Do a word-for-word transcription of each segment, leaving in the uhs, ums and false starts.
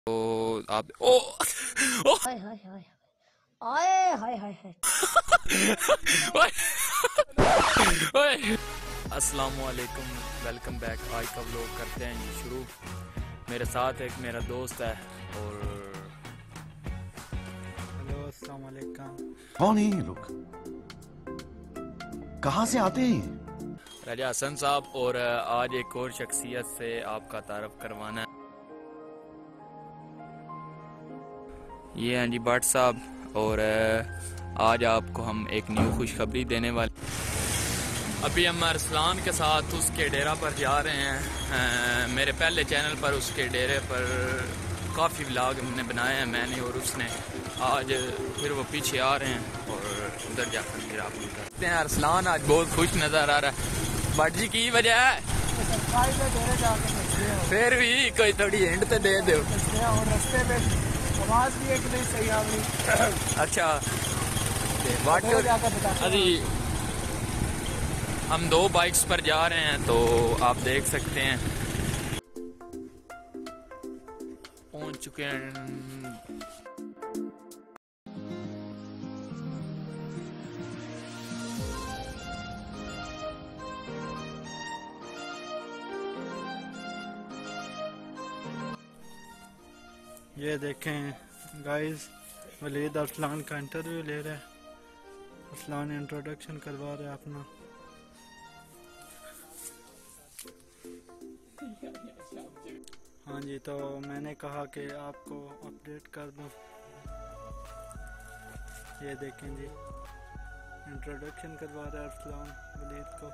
तो आप ओ ओ हाय हाय हाय आए हाय हाय हाय ओए अस्सलामु अलैकुम, वेलकम बैक। आज का व्लॉग करते हैं जी शुरू। मेरे साथ एक मेरा दोस्त है और हेलो अस्सलाम वालेकुम। कौन है ये लोग, कहाँ से आते हैं? राजा हसन साहब। और आज एक और शख्सियत से आपका तारफ करवाना है। ये हैं जी भट्ट साहब और आज आपको हम एक न्यू खुशखबरी देने वाले। अभी हम अरसलान के साथ उसके डेरा पर जा रहे हैं। मेरे पहले चैनल पर उसके डेरे पर काफ़ी व्लॉग हमने बनाए हैं, मैंने और उसने। आज फिर वो पीछे आ रहे हैं और उधर जाकर फिर आप देखते हैं। अरसलान आज बहुत खुश नज़र आ रहा है। भट्ट जी की वजह है? फिर भी कोई थोड़ी हिंट तो दे दो। रास्ते में आवाज भी एक नहीं सही आ रही। अच्छा अभी हम दो बाइक्स पर जा रहे हैं तो आप देख सकते हैं पहुंच चुके हैं। ये देखें गाइस, वलीद अरसलान का इंटरव्यू ले रहे हैं। अरसलान इंट्रोडक्शन करवा रहे हैं अपना। हाँ जी, तो मैंने कहा कि आपको अपडेट कर दूं। ये देखें जी, इंट्रोडक्शन करवा रहे हैं अरसलान वलीद को।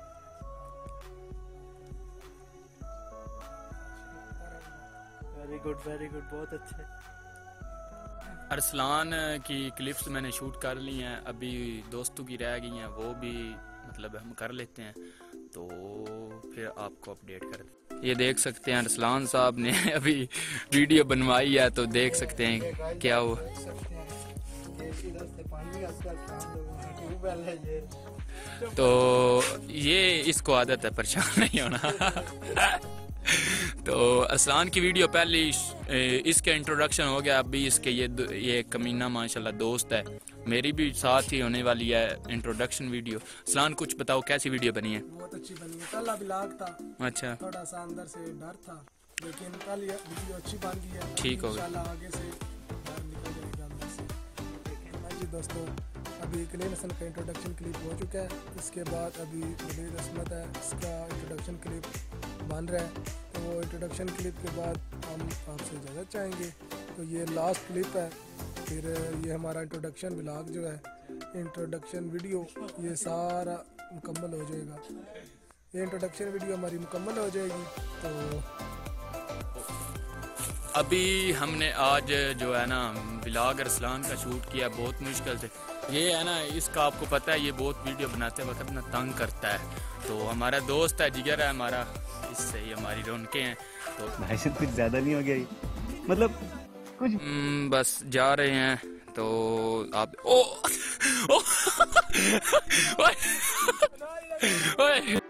वेरी गुड वेरी गुड, बहुत अच्छे। अरसलान की क्लिप्स मैंने शूट कर ली हैं, अभी दोस्तों की रह गई हैं, वो भी मतलब हम कर लेते हैं तो फिर आपको अपडेट कर दें। ये देख सकते हैं अरसलान साहब ने अभी वीडियो बनवाई है तो देख सकते हैं क्या हुआ। तो ये इसको आदत है परेशान नहीं होना। तो अरसलान की वीडियो पहले इसके इंट्रोडक्शन हो गया। अभी इसके ये ये कमीना माशाल्लाह दोस्त है, मेरी भी साथ ही होने वाली है इंट्रोडक्शन वीडियो। अरसलान कुछ बताओ कैसी वीडियो बनी है? बहुत अच्छी बनी है। कल ब्लॉग था, अच्छा, थोड़ा सा अंदर से डर था, लेकिन कल ये वीडियो अच्छी बन गई है। ठीक हो गया, इंशाल्लाह आगे से डर निकल जाएगा अंदर से। हाँ जी दोस्तों, अभी कलील हसन का इंट्रोडक्शन क्लिप हो चुका है। इसके बाद अभी वलीद असमत है, इसका इंट्रोडक्शन क्लिप बन रहा है। तो वो इंट्रोडक्शन क्लिप के बाद हम आपसे इजाज़त चाहेंगे। तो ये लास्ट क्लिप है, फिर ये हमारा इंट्रोडक्शन व्लॉग जो है, इंट्रोडक्शन वीडियो ये सारा मुकम्मल हो जाएगा। ये इंट्रोडक्शन वीडियो हमारी मुकम्मल हो जाएगी। तो अभी हमने आज जो है ना व्लॉग अरसलान का शूट किया बहुत मुश्किल से। ये है ना, इसका आपको पता है ये बहुत वीडियो बनाते वक्त ना तंग करता है। तो हमारा दोस्त है, जिगर है हमारा, इससे ही हमारी रौनकें हैं। तो भाई साहब कुछ ज्यादा नहीं हो गया ये? मतलब कुछ बस जा रहे हैं तो आप ओ, ओ, ओए, ओए